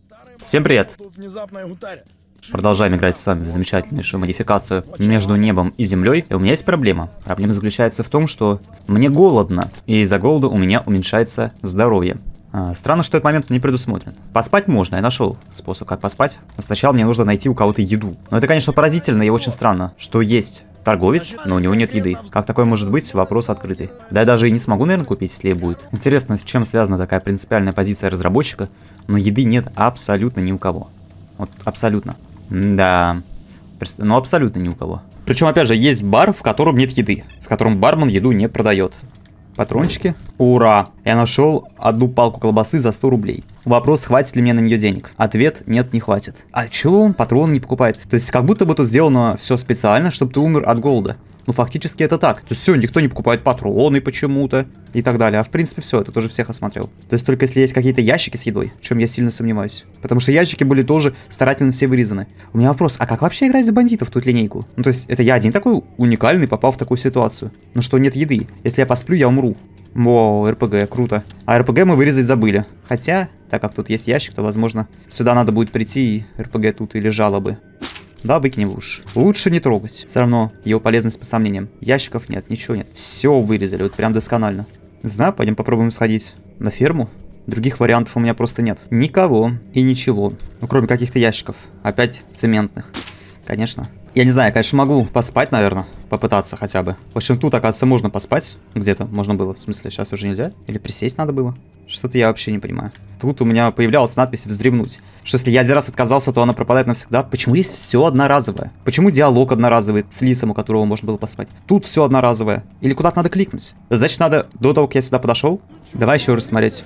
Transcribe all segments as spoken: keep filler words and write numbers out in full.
Всем привет! Тут внезапная гутаря. Продолжаем играть с вами в замечательнейшую модификацию между небом и землей. И у меня есть проблема. Проблема заключается в том, что мне голодно, и из-за голода у меня уменьшается здоровье. А, странно, что этот момент не предусмотрен. Поспать можно, я нашел способ, как поспать. Но сначала мне нужно найти у кого-то еду. Но это, конечно, поразительно и очень странно, что есть торговец, но у него нет еды. Как такое может быть? Вопрос открытый. Да я даже и не смогу, наверное, купить, если и будет. Интересно, с чем связана такая принципиальная позиция разработчика, но еды нет абсолютно ни у кого. Вот абсолютно. Да. Ну, абсолютно ни у кого. Причем, опять же, есть бар, в котором нет еды. В котором бармен еду не продает. Патрончики. Ура! Я нашел одну палку колбасы за сто рублей. Вопрос, хватит ли мне на нее денег? Ответ, нет, не хватит. А чего он патроны не покупает? То есть, как будто бы тут сделано все специально, чтобы ты умер от голода. Ну, фактически это так. То есть, все, никто не покупает патроны почему-то и так далее. А в принципе, все, это тоже всех осмотрел. То есть, только если есть какие-то ящики с едой, в чем я сильно сомневаюсь. Потому что ящики были тоже старательно все вырезаны. У меня вопрос, а как вообще играть за бандитов тут линейку? Ну, то есть, это я один такой уникальный попал в такую ситуацию. Ну, что нет еды. Если я посплю, я умру. О, РПГ, круто. А РПГ мы вырезать забыли. Хотя, так как тут есть ящик, то, возможно, сюда надо будет прийти, и РПГ тут или жалобы. Да, выкинем уж. Лучше не трогать. Все равно его полезность по сомнениям. Ящиков нет, ничего нет. Все вырезали, вот прям досконально. Не знаю, пойдем попробуем сходить на ферму. Других вариантов у меня просто нет. Никого и ничего. Ну, кроме каких-то ящиков. Опять цементных. Конечно. Я не знаю, я, конечно, могу поспать, наверное. Попытаться хотя бы. В общем, тут, оказывается, можно поспать. Где-то можно было. В смысле, сейчас уже нельзя? Или присесть надо было? Что-то я вообще не понимаю. Тут у меня появлялась надпись «Вздремнуть». Что если я один раз отказался, то она пропадает навсегда. Почему есть все одноразовое? Почему диалог одноразовый с лисом, у которого можно было поспать? Тут все одноразовое. Или куда-то надо кликнуть? Значит, надо до того, как я сюда подошел. Давай еще раз смотреть.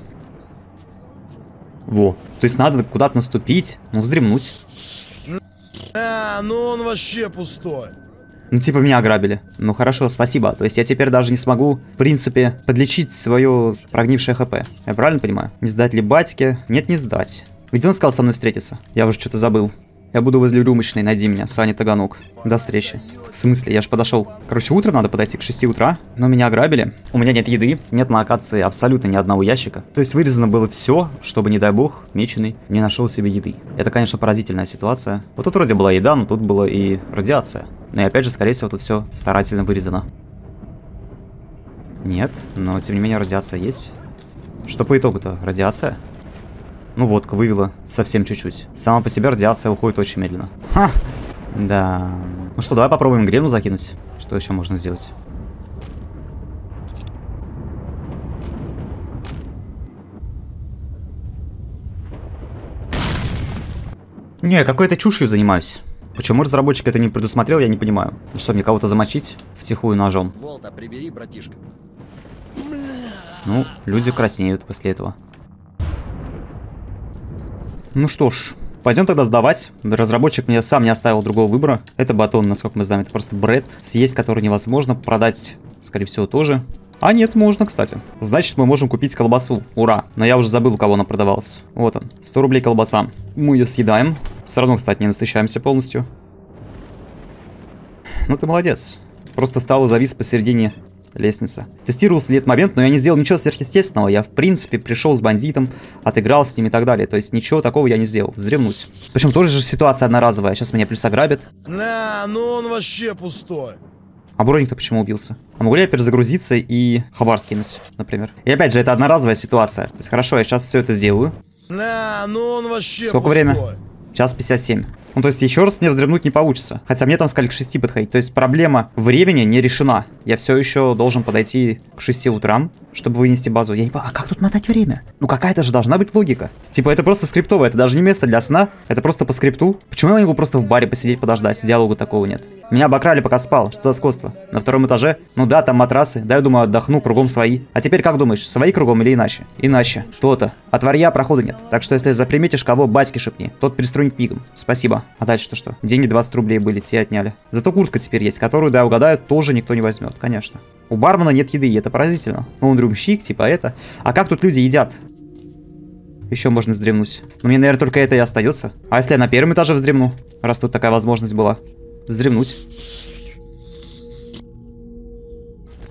Во. То есть надо куда-то наступить, ну, вздремнуть. А, ну он вообще пустой. Ну, типа, меня ограбили. Ну, хорошо, спасибо. То есть я теперь даже не смогу, в принципе, подлечить свое прогнившее ХП. Я правильно понимаю? Не сдать ли батьке? Нет, не сдать. Где он сказал со мной встретиться? Я уже что-то забыл. Я буду возле рюмочной, найди меня, Саня Таганок. До встречи. В смысле? Я же подошел. Короче, утром надо подойти к шести утра, но меня ограбили. У меня нет еды, нет на локации абсолютно ни одного ящика. То есть вырезано было все, чтобы, не дай бог, меченый не нашел себе еды. Это, конечно, поразительная ситуация. Вот тут вроде была еда, но тут была и радиация. Ну и опять же, скорее всего, тут все старательно вырезано. Нет, но тем не менее радиация есть. Что по итогу-то? Радиация? Ну, водка вывела совсем чуть-чуть. Сама по себе радиация уходит очень медленно. Ха! Да. Ну что, давай попробуем грену закинуть. Что еще можно сделать? Не, какой-то чушью занимаюсь. Почему разработчик это не предусмотрел, я не понимаю. Что, мне кого-то замочить втихую ножом? Волта, прибери, братишка. Ну, люди краснеют после этого. Ну что ж, пойдем тогда сдавать. Разработчик мне сам не оставил другого выбора. Это батон, насколько мы знаем, это просто бред. Съесть который невозможно, продать, скорее всего, тоже. А нет, можно, кстати. Значит, мы можем купить колбасу. Ура. Но я уже забыл, у кого она продавалась. Вот он, сто рублей колбаса. Мы ее съедаем. Все равно, кстати, не насыщаемся полностью. Ну ты молодец. Просто стал и завис посередине лестница. Тестировался ли этот момент, но я не сделал ничего сверхъестественного. Я, в принципе, пришел с бандитом, отыграл с ним и так далее. То есть ничего такого я не сделал. Вздремнуть. Причем тоже же ситуация одноразовая. Сейчас меня плюс ограбят. На, ну он вообще пустой. А броник-то почему убился? А могу ли я перезагрузиться и хабар скинуть, например? И опять же, это одноразовая ситуация. То есть хорошо, я сейчас все это сделаю. На, ну он вообще Сколько пустой. время? Час пятьдесят семь. Ну, то есть еще раз мне вздремнуть не получится. Хотя мне там сказали к шести подходить. То есть проблема времени не решена. Я все еще должен подойти к шести утрам, чтобы вынести базу. Я не понимаю, а как тут мотать время? Ну, какая-то же должна быть логика. Типа, это просто скриптовое. Это даже не место для сна. Это просто по скрипту. Почему я не могу просто в баре посидеть, подождать? Диалога такого нет. Меня обокрали, пока спал. Что за скотство? На втором этаже? Ну да, там матрасы. Да, я думаю, отдохну, кругом свои. А теперь как думаешь, свои кругом или иначе? Иначе. То-то. От варья прохода нет. Так что, если заприметишь кого, батьки шепни. Тот переструнит мигом. Спасибо. А дальше-то что? Деньги двадцать рублей были, те отняли. Зато куртка теперь есть, которую, да, угадаю, тоже никто не возьмет, конечно. У бармена нет еды, и это поразительно. Ну, он рюмщик, типа это. А как тут люди едят? Еще можно вздремнуть. Но мне, наверное, только это и остается. А если я на первом этаже вздремну? Раз тут такая возможность была. Вздремнуть.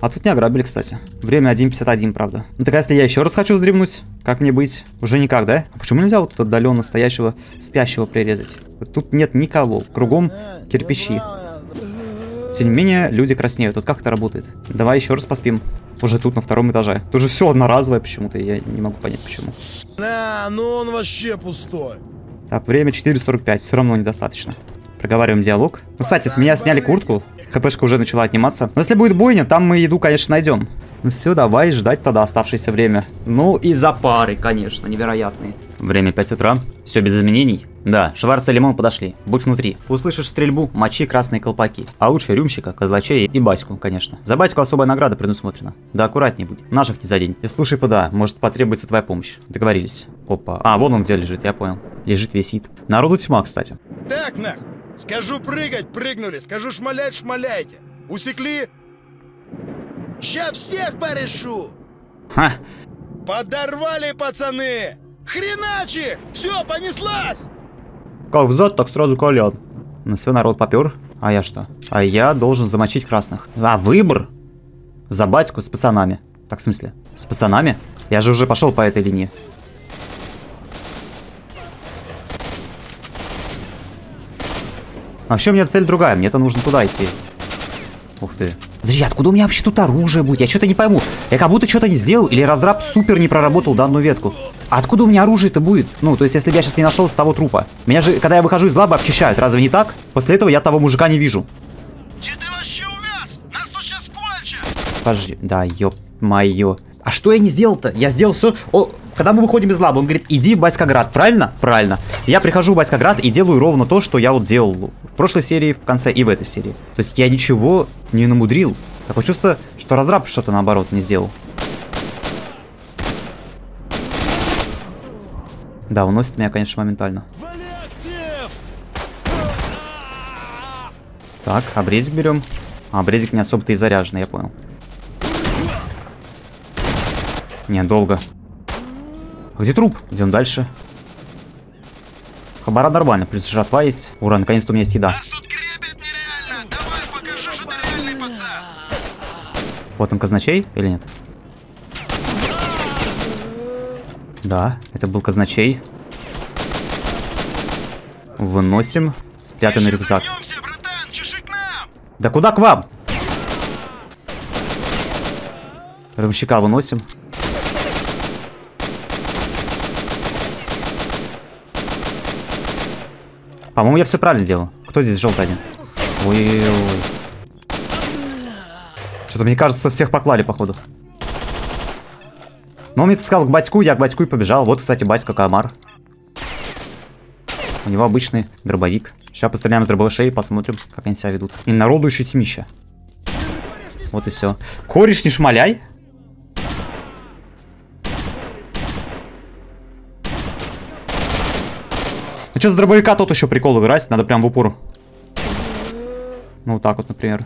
А тут не ограбили, кстати. Время один пятьдесят один, правда. Ну так, а если я еще раз хочу вздремнуть, как мне быть? Уже никак, да? А почему нельзя вот тут отдаленно стоящего, спящего прирезать? Вот тут нет никого. Кругом кирпичи. Тем не менее, люди краснеют. Вот как это работает? Давай еще раз поспим. Уже тут, на втором этаже. Тут же все одноразовое почему-то. Я не могу понять, почему. Да, ну он вообще пустой. Так, время четыре сорок пять. Все равно недостаточно. Проговариваем диалог. Ну, кстати, с меня сняли куртку. ХПшка уже начала отниматься. Но если будет бойня, там мы еду, конечно, найдем. Ну все, давай ждать тогда оставшееся время. Ну и за пары, конечно, невероятные. Время пять утра. Все без изменений. Да, Шварц и Лимон подошли. Будь внутри. Услышишь стрельбу, мочи красные колпаки. А лучше рюмщика, козлачей и Баську, конечно. За Баську особая награда предусмотрена. Да аккуратней будь. Наших не задень. И слушай, ПДА, может потребуется твоя помощь. Договорились. Опа. А, вон он где лежит, я понял. Лежит, висит. Народу тьма, кстати. Так, нах. Скажу прыгать, прыгнули. Скажу шмалять, шмаляйте. Усекли? Ща всех порешу. Ха. Подорвали, пацаны. Хреначи! Все, понеслась! Как взад, так сразу колян. Ну все, народ попер. А я что? А я должен замочить красных. А, выбор? За батьку с пацанами. Так, в смысле? С пацанами? Я же уже пошел по этой линии. Вообще у меня цель другая. Мне-то нужно туда идти. Ух ты. Подожди, откуда у меня вообще тут оружие будет? Я что-то не пойму. Я как будто что-то не сделал, или разраб супер не проработал данную ветку. А откуда у меня оружие-то будет? Ну, то есть, если бы я сейчас не нашел с того трупа. Меня же, когда я выхожу из лаба, обчищают. Разве не так? После этого я того мужика не вижу. Че ты вообще увяз? Нас тут сейчас кончат! Подожди. Да, ёп-моё. А что я не сделал-то? Я сделал все. О, когда мы выходим из лаба, он говорит, иди в Баськоград, правильно? Правильно. Я прихожу в Баськоград и делаю ровно то, что я вот делал в прошлой серии, в конце и в этой серии. То есть я ничего не намудрил. Такое чувство, что разраб что-то наоборот не сделал. Да, уносит меня, конечно, моментально. Так, обрезик берем. А, обрезик не особо-то и заряженный, я понял. Не, долго. А где труп? Идем дальше. Хабара нормально, плюс жратва есть. Ура, наконец-то у меня есть еда. Нас тут гребет нереально! Давай покажи, что ты реальный пацан! Вот он казначей или нет? Да, это был казначей. Выносим. Спрятанный рюкзак. Вернемся, братан! Чеши к нам! Да куда к вам? Рымщика выносим. По-моему, я все правильно делал. Кто здесь желтый один? Ой-ой-ой. Что-то, мне кажется, всех поклали, походу. Но он мне сказал к батьку, я к батьку и побежал. Вот, кстати, батька Камар. У него обычный дробовик. Сейчас постреляем с дробовышей и посмотрим, как они себя ведут. И народу еще тьмища. Вот и все. Кореш, не шмаляй. Ну что, с дробовика тот еще прикол играть, надо прям в упор. Ну вот так вот, например.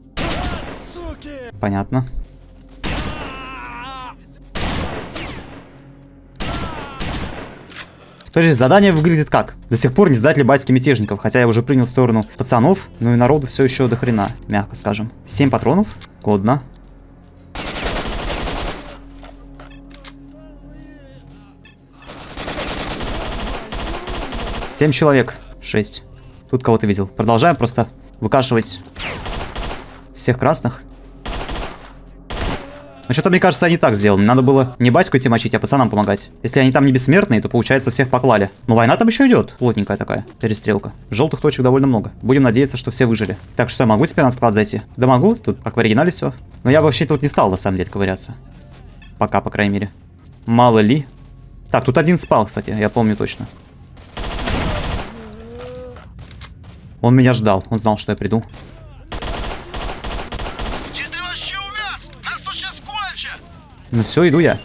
Понятно. Подожди, задание выглядит как? До сих пор не сдать ли батьки мятежников, хотя я уже принял в сторону пацанов, но и народу все еще до хрена, мягко скажем. семь патронов, годно. семь человек, шесть. Тут кого-то видел. Продолжаем просто выкашивать всех красных. Но что-то, мне кажется, они так сделаны. Надо было не батьку идти мочить, а пацанам помогать. Если они там не бессмертные, то, получается, всех поклали. Но война там еще идет. Плотненькая такая перестрелка. Желтых точек довольно много. Будем надеяться, что все выжили. Так, что я могу теперь на склад зайти? Да могу. Тут, как в оригинале, все. Но я вообще тут не стал, на самом деле, ковыряться. Пока, по крайней мере. Мало ли. Так, тут один спал, кстати. Я помню точно. Он меня ждал. Он знал, что я приду. Ну все, иду я.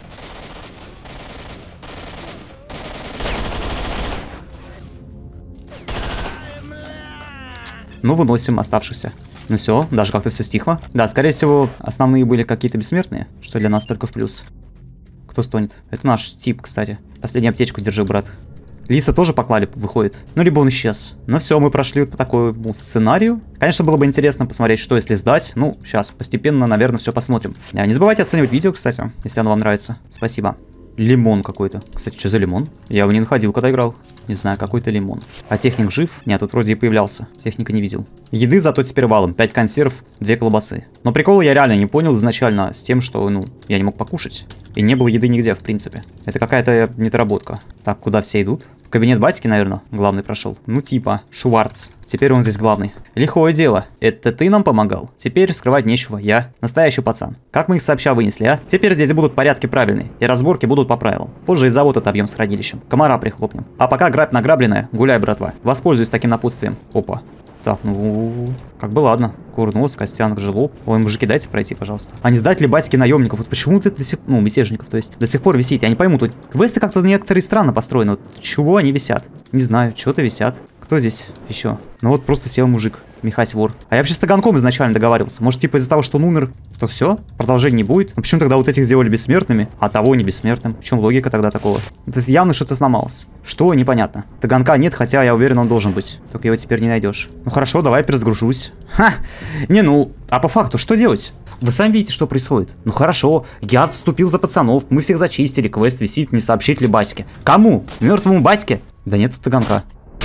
Ну, выносим оставшихся. Ну все, даже как-то все стихло. Да, скорее всего, основные были какие-то бессмертные, что для нас только в плюс. Кто стонет? Это наш тип, кстати. Последнюю аптечку держи, брат. Лиса тоже поклали, выходит. Ну, либо он исчез. Ну все, мы прошли вот по такому сценарию. Конечно, было бы интересно посмотреть, что если сдать. Ну, сейчас постепенно, наверное, все посмотрим. Не забывайте оценивать видео, кстати, если оно вам нравится. Спасибо. Лимон какой-то. Кстати, что за лимон? Я его не находил, когда играл. Не знаю, какой-то лимон. А техник жив? Нет, тут вроде и появлялся. Техника не видел. Еды зато теперь валом. пять консерв, две колбасы. Но прикола я реально не понял изначально с тем, что, ну, я не мог покушать. И не было еды нигде, в принципе. Это какая-то недоработка. Так, куда все идут? В кабинет батьки, наверное, главный прошел. Ну, типа, Шварц. Теперь он здесь главный. Лихое дело. Это ты нам помогал? Теперь скрывать нечего. Я настоящий пацан. Как мы их сообща вынесли, а? Теперь здесь будут порядки правильные. И разборки будут по правилам. Позже и завод отобьем с хранилищем. Комара прихлопнем. А пока грабь награбленная. Гуляй, братва. Воспользуюсь таким напутствием. Опа. Так, ну, как бы ладно. Курнос, Костян, Жлоб. Ой, мужики, дайте пройти, пожалуйста. А не сдать ли батьки наемников? Вот почему ты до сих... Ну, мятежников, то есть, до сих пор висит? Я не пойму, тут квесты как-то некоторые странно построены. Вот чего они висят? Не знаю, что-то висят. Кто здесь еще? Ну вот просто сел мужик. Михась вор. А я вообще с Таганком изначально договаривался. Может, типа из-за того, что он умер, то все? Продолжения не будет? Ну почему тогда вот этих сделали бессмертными, а того не бессмертным? В чем логика тогда такого? Это явно что-то сломалось. Что? Непонятно. Таганка нет, хотя я уверен, он должен быть. Только его теперь не найдешь. Ну хорошо, давай перезагружусь. Ха! Не, ну, а по факту что делать? Вы сами видите, что происходит. Ну хорошо, я вступил за пацанов, мы всех зачистили, квест висит, не сообщить ли Баське. Кому? Мертвому Баське? Да нет тут Таганка.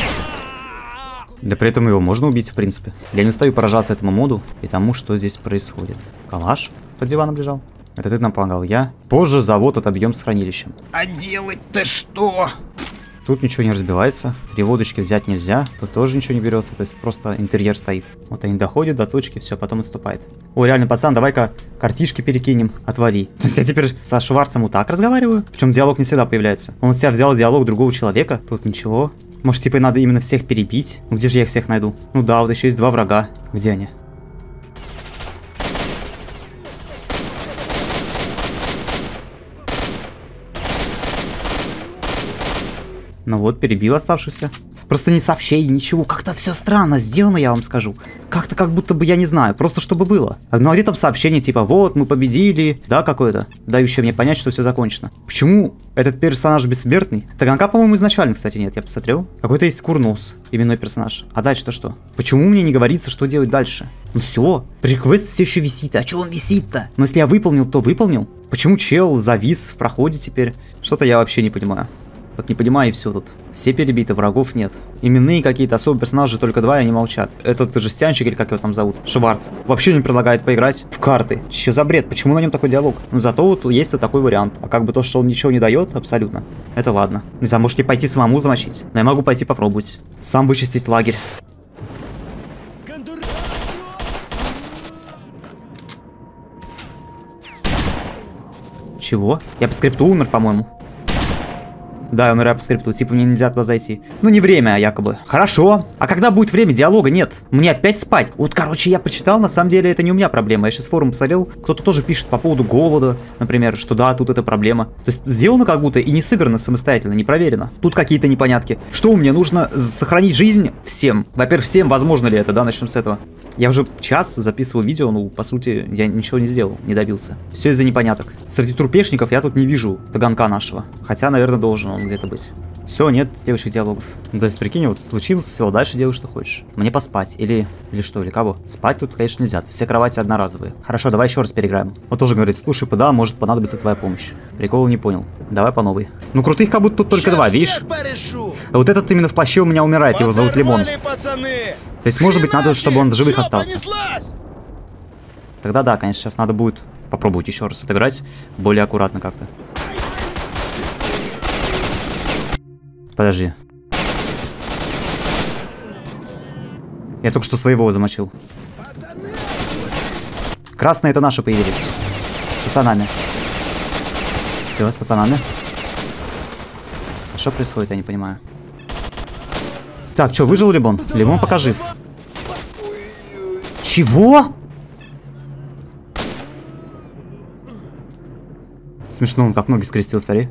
Да при этом его можно убить, в принципе. Я не устаю поражаться этому моду и тому, что здесь происходит. Калаш под диваном лежал. Это ты нам помогал, я. Позже завод отобьем с хранилищем. А делать-то что? Тут ничего не разбивается. Три водочки взять нельзя. Тут тоже ничего не берется. То есть просто интерьер стоит. Вот они доходят до точки, все, потом отступает. О, реально, пацан, давай-ка картишки перекинем. Отвали. То есть я теперь со Шварцем вот так разговариваю? Причем диалог не всегда появляется. Он себя взял диалог другого человека. Тут ничего. Может, типа, надо именно всех перебить? Ну, где же я их всех найду? Ну да, вот еще есть два врага. Где они? Ну вот, перебил оставшихся. Просто не сообщений, ничего. Как-то все странно сделано, я вам скажу. Как-то как будто бы, я не знаю, просто чтобы было. Ну а где там сообщение, типа, вот, мы победили, да, какое-то, дающее мне понять, что все закончено. Почему этот персонаж бессмертный? Таганка, по-моему, изначально, кстати, нет, я посмотрел. Какой-то есть Курнос, именной персонаж. А дальше-то что? Почему мне не говорится, что делать дальше? Ну все, приквест все еще висит. А что он висит-то? Но если я выполнил, то выполнил. Почему чел завис в проходе теперь? Что-то я вообще не понимаю. Вот не понимаю, и все тут. Все перебиты, врагов нет. Именные какие-то особые персонажи, только два, и они молчат. Этот жестянщик, или как его там зовут, Шварц, вообще не предлагает поиграть в карты. Че за бред? Почему на нем такой диалог? Ну зато вот есть вот такой вариант. А как бы то, что он ничего не дает, абсолютно. Это ладно. Не знаю, можете пойти самому замочить. Но я могу пойти попробовать. Сам вычистить лагерь. Чего? Я по скрипту умер, по-моему. Да, я умираю по скрипту, типа мне нельзя туда зайти. Ну не время, якобы. Хорошо. А когда будет время диалога? Нет. Мне опять спать. Вот, короче, я почитал, на самом деле это не у меня проблема. Я сейчас форум посмотрел, кто-то тоже пишет по поводу голода, например, что да, тут это проблема. То есть сделано как будто и не сыграно самостоятельно, не проверено. Тут какие-то непонятки. Что мне нужно сохранить жизнь всем? Во-первых, всем, возможно ли это, да, начнем с этого. Я уже час записываю видео, ну, по сути, я ничего не сделал, не добился. Все из-за непоняток. Среди трупешников я тут не вижу Таганка нашего. Хотя, наверное, должен он где-то быть. Все, нет девочек диалогов. Ну, то есть, прикинь, вот случилось, все, дальше делай, что хочешь. Мне поспать. Или, или что, или кого? Спать тут, конечно, нельзя. Все кровати одноразовые. Хорошо, давай еще раз переиграем. Вот тоже говорит, слушай, да, может понадобится твоя помощь. Прикол не понял. Давай по новой. Ну, крутых как будто тут только два, видишь? А вот этот именно в плаще у меня умирает, его зовут Лимон. Пацаны! То есть, может быть, надо, чтобы он в живых Всё, остался. понеслась! Тогда да, конечно, сейчас надо будет попробовать еще раз отыграть. Более аккуратно как-то. Подожди. Я только что своего замочил. Красные это наши появились. С пацанами. Все, с пацанами. А что происходит, я не понимаю. Так, что, выжил Лимон? Лимон пока жив. Чего? Смешно, он как ноги скрестил, смотри.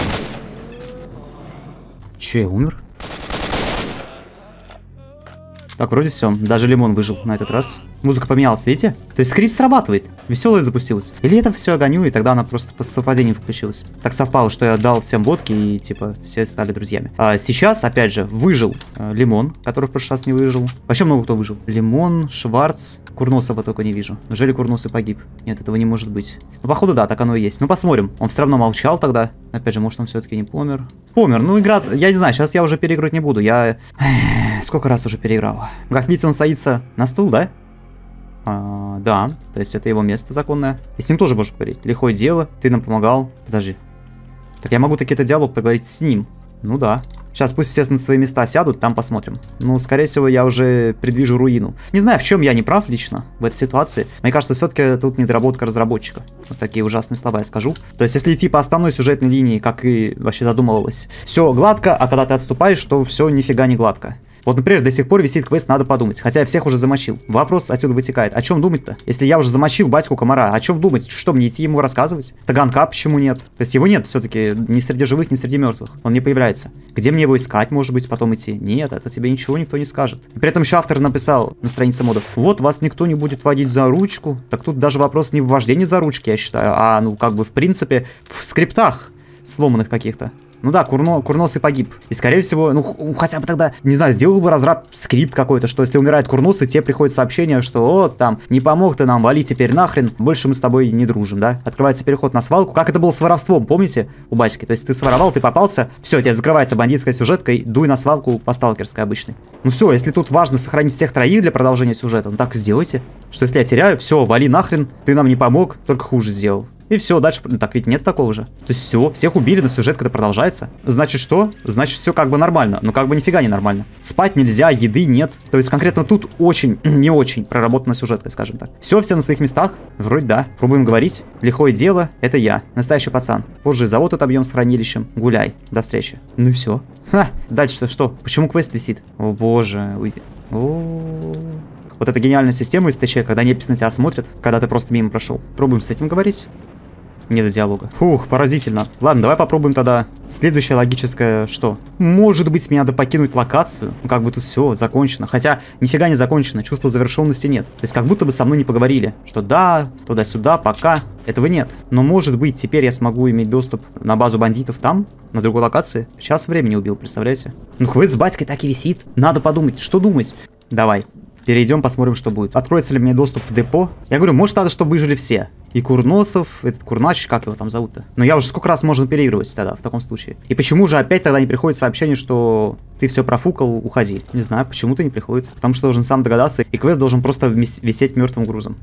Че, я умер? Так, вроде все. Даже лимон выжил на этот раз. Музыка поменялась, видите? То есть скрипт срабатывает. Веселая запустилась. Или это все огоню, и тогда она просто по совпадению включилась. Так совпало, что я отдал всем водки, и типа все стали друзьями. А сейчас, опять же, выжил э, лимон, который в прошлый раз не выжил. Вообще много кто выжил. Лимон, Шварц. Курносова только не вижу. Неужели Курносый погиб? Нет, этого не может быть. Ну, походу, да, так оно и есть. Ну, посмотрим. Он все равно молчал тогда. Опять же, может, он все-таки не помер. Помер. Ну, игра... Я не знаю, сейчас я уже переигрывать не буду. Я... Сколько раз уже переиграл? Как видите, он садится на стул, да? А, да. То есть это его место законное. И с ним тоже можешь поговорить. Лихое дело. Ты нам помогал. Подожди. Так я могу таки этот диалог поговорить с ним. Ну да. Сейчас пусть все на свои места сядут, там посмотрим. Ну, скорее всего, я уже предвижу руину. Не знаю, в чем я не прав лично в этой ситуации. Мне кажется, все-таки тут недоработка разработчика. Вот такие ужасные слова я скажу. То есть, если идти по основной сюжетной линии, как и вообще задумывалось, все гладко, а когда ты отступаешь, то все нифига не гладко. Вот, например, до сих пор висит квест «Надо подумать», хотя я всех уже замочил. Вопрос отсюда вытекает. О чем думать-то? Если я уже замочил батьку комара, о чем думать? Что, мне идти ему рассказывать? Таганка почему нет? То есть его нет все-таки ни среди живых, ни среди мертвых. Он не появляется. Где мне его искать, может быть, потом идти? Нет, это тебе ничего никто не скажет. И при этом еще автор написал на странице мода: вот вас никто не будет водить за ручку. Так тут даже вопрос не в вождении за ручки, я считаю, а ну как бы в принципе в скриптах сломанных каких-то. Ну да, Курно, Курносый погиб. И скорее всего, ну хотя бы тогда, не знаю, сделал бы разраб скрипт какой-то, что если умирает Курносый, тебе приходит сообщение, что вот там, не помог ты нам, вали теперь нахрен, больше мы с тобой не дружим, да? Открывается переход на свалку, как это было с воровством, помните, у батьки? То есть ты своровал, ты попался, все, тебе закрывается бандитская сюжетка, и дуй на свалку по сталкерской обычной. Ну все, если тут важно сохранить всех троих для продолжения сюжета, ну так сделайте. Что если я теряю, все, вали нахрен, ты нам не помог, только хуже сделал. И все, дальше... Ну, так ведь нет такого же. То есть все, всех убили, но сюжет когда продолжается. Значит что? Значит все как бы нормально. Но как бы нифига не нормально. Спать нельзя, еды нет. То есть конкретно тут очень, не очень проработана сюжетка, скажем так. Все, все на своих местах? Вроде да. Пробуем говорить. Лихое дело, это я. Настоящий пацан. Позже завод отобьем с хранилищем. Гуляй. До встречи. Ну и все. Ха! Дальше-то что? Почему квест висит? О боже. Ой. О-о-о. Вот эта гениальная система из ТЧ, когда непись на тебя смотрят, когда ты просто мимо прошел. Пробуем с этим говорить. Не до диалога. Фух, поразительно. Ладно, давай попробуем тогда следующее логическое, что? Может быть, мне надо покинуть локацию? Ну, как бы тут все закончено. Хотя, нифига не закончено, чувства завершенности нет. То есть, как будто бы со мной не поговорили. Что да, туда-сюда, пока. Этого нет. Но, может быть, теперь я смогу иметь доступ на базу бандитов там, на другой локации. Сейчас времени убил, представляете? Ну, квест с батькой так и висит. Надо подумать, что думать? Давай. Перейдем, посмотрим, что будет. Откроется ли мне доступ в депо? Я говорю, может, надо, чтобы выжили все. И Курносов, этот Курнач, как его там зовут-то? Но я уже сколько раз можно переигрывать тогда, в таком случае. И почему же опять тогда не приходит сообщение, что ты все профукал, уходи? Не знаю, почему-то не приходит. Потому что должен сам догадаться, и квест должен просто висеть мертвым грузом.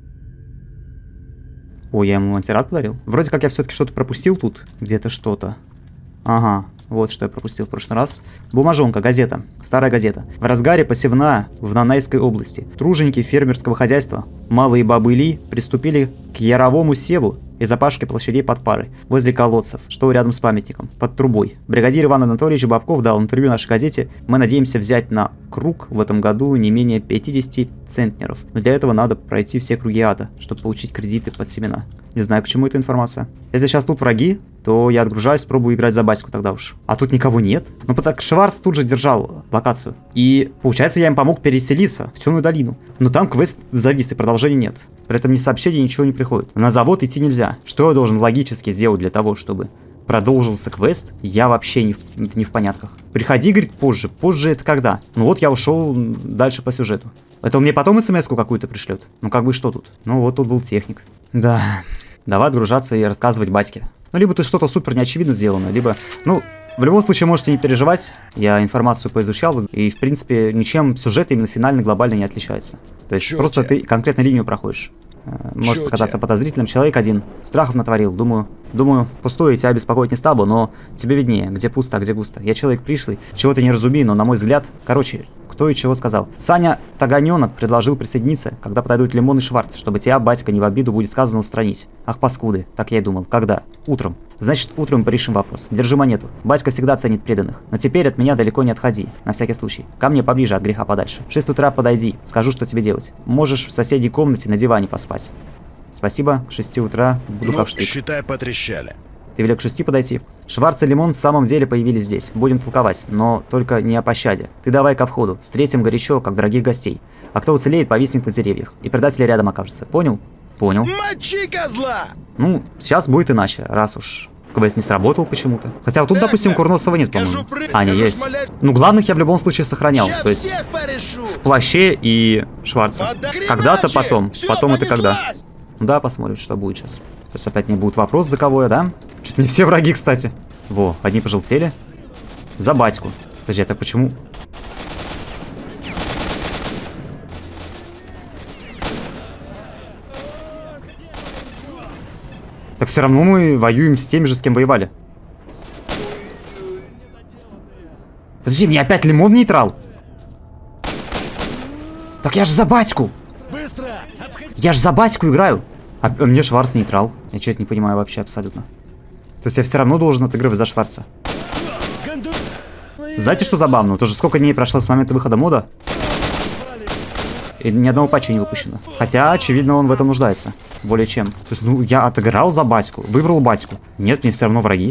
Ой, я ему антирад подарил. Вроде как я все-таки что-то пропустил тут. Где-то что-то. Ага. Вот что я пропустил в прошлый раз. Бумажонка, газета. Старая газета. В разгаре посевная в Нанайской области. Труженики фермерского хозяйства, малые бабы Ли, приступили к яровому севу и запашке площадей под парой, возле колодцев, что рядом с памятником, под трубой. Бригадир Иван Анатольевич Бабков дал интервью нашей газете. Мы надеемся взять на круг в этом году не менее пятидесяти центнеров. Но для этого надо пройти все круги ада, чтобы получить кредиты под семена. Не знаю, к чему эта информация. Если сейчас тут враги, то я отгружаюсь, пробую играть за баську тогда уж. А тут никого нет. Ну, потому что Шварц тут же держал локацию. И, получается, я им помог переселиться в Темную долину. Но там квест завис, и продолжения нет. При этом ни сообщений, ничего не приходит. На завод идти нельзя. Что я должен логически сделать для того, чтобы продолжился квест, я вообще не в, не в понятках. Приходи, говорит, позже. Позже это когда? Ну вот я ушел дальше по сюжету. Это он мне потом смс-ку какую-то пришлет? Ну как бы что тут? Ну вот тут был техник. Да. Давай отгружаться и рассказывать батьке. Ну, либо тут что-то супер неочевидно сделано, либо... Ну, в любом случае можете не переживать. Я информацию поизучал, и, в принципе, ничем сюжет именно финальный, глобально не отличается. То есть Чё просто тебе? Ты конкретно линию проходишь. Может Чё показаться тебе? Подозрительным. Человек один страхов натворил. Думаю, думаю, пустое, тебя беспокоить не стал бы, но тебе виднее, где пусто, а где густо. Я человек пришлый, чего-то не разуми, но, на мой взгляд, короче... Кто и чего сказал. Саня Таганенок предложил присоединиться, когда подойдут Лимон и Шварц, чтобы тебя, батька, не в обиду будет сказано устранить. Ах, паскуды. Так я и думал. Когда? Утром. Значит, утром порешим вопрос. Держи монету. Батька всегда ценит преданных. Но теперь от меня далеко не отходи. На всякий случай. Ко мне поближе, от греха подальше. В шесть утра подойди. Скажу, что тебе делать. Можешь в соседней комнате на диване поспать. Спасибо. К шести утра буду ну, как штык. Считай, потрещали. Ты велел к шести подойти. Шварц и Лимон в самом деле появились здесь. Будем толковать, но только не о пощаде. Ты давай ко входу. Встретим горячо, как дорогих гостей. А кто уцелеет, повиснет на деревьях. И предатели рядом окажется. Понял? Понял. Мочи козла! Ну, сейчас будет иначе, раз уж КВС не сработал почему-то. Хотя вот тут, допустим, Курносова нет, по-моему. А, не, есть. Ну, главных я в любом случае сохранял. То есть в Плаще и Шварце. Когда-то потом. Потом это когда? Да, посмотрим, что будет сейчас. То есть опять мне будет вопрос, за кого я, да? Что-то не все враги, кстати. Во, одни пожелтели. За батьку. Подожди, а так почему? Так все равно мы воюем с теми же, с кем воевали. Подожди, мне опять Лимон нейтрал? Так я же за батьку! Быстро! Я же за батьку играю! А мне Шварц нейтрал. Я что-то не понимаю вообще абсолютно. То есть я все равно должен отыгрывать за Шварца. Знаете, что забавно? Тоже сколько дней прошло с момента выхода мода? И ни одного патча не выпущено. Хотя, очевидно, он в этом нуждается. Более чем. То есть, ну, я отыграл за батьку. Выбрал батьку. Нет, мне все равно враги.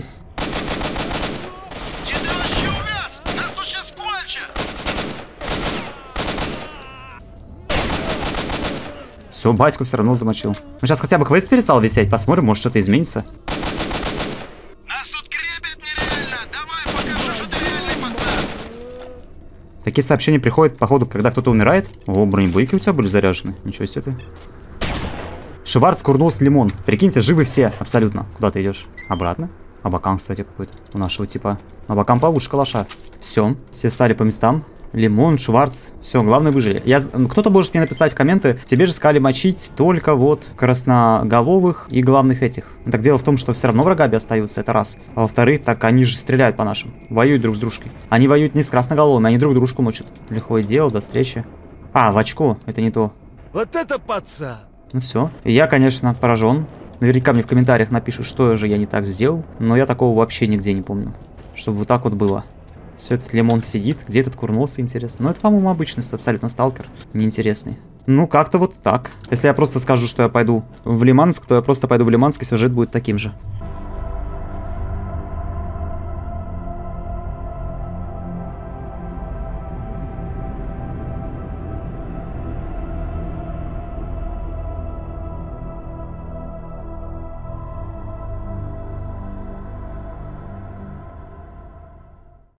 Все, батьку все равно замочил. Ну, сейчас хотя бы квест перестал висеть. Посмотрим, может что-то изменится. Нас тут крепят нереально! Давай, покажу, что ты реальный пацан! Такие сообщения приходят, походу, когда кто-то умирает. О, бронебойки у тебя были заряжены. Ничего себе ты. Шварц, Курнос, Лимон. Прикиньте, живы все. Абсолютно. Куда ты идешь? Обратно? Абакан, кстати, какой-то. У нашего типа. Абакан получше калаша. Все. Все стали по местам. Лимон, Шварц. Все, главное выжили. Я... Кто-то может мне написать в комменты. Тебе же сказали мочить только вот красноголовых и главных этих. Так дело в том, что все равно врагами остаются. Это раз. А во-вторых, так они же стреляют по нашим. Воюют друг с дружкой. Они воюют не с красноголовыми, они друг дружку мочат. Лихое дело, до встречи. А, в очко. Это не то. Вот это пацан! Ну все. Я, конечно, поражен. Наверняка мне в комментариях напишут, что же я не так сделал. Но я такого вообще нигде не помню. Чтобы вот так вот было. Все, этот Лимон сидит. Где этот Курнос, интересно? Ну, это, по-моему, обычный абсолютно сталкер. Неинтересный. Ну, как-то вот так. Если я просто скажу, что я пойду в Лиманск, то я просто пойду в Лиманск, и сюжет будет таким же.